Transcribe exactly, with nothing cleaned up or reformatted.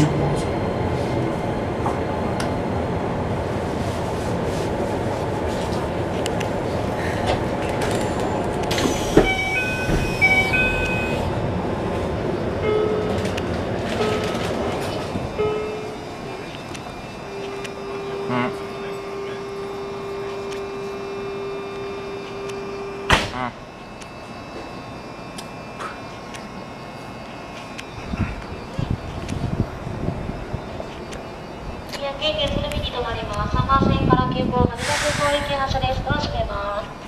じゅっぽんですよ。 宮城県鶴見に停まります。さんばん線から急行羽田空港行き発車です。ドア閉めます。